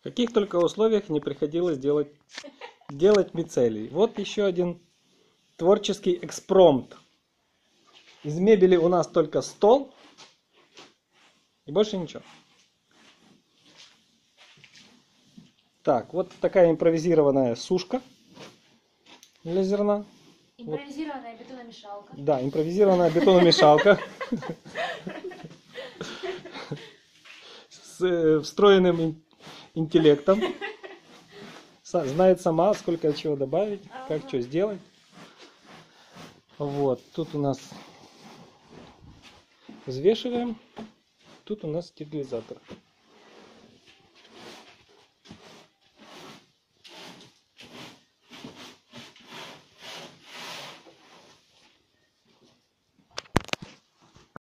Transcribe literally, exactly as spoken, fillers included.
каких только условиях не приходилось делать, делать мицелий. Вот еще один творческий экспромт. Из мебели у нас только стол и больше ничего. Так, вот такая импровизированная сушка для зерна. Импровизированная вот. Бетономешалка. Да, импровизированная бетономешалка. С встроенным интеллектом. Знает сама, сколько чего добавить, как что сделать. Вот, тут у нас взвешиваем. Тут у нас стерилизатор.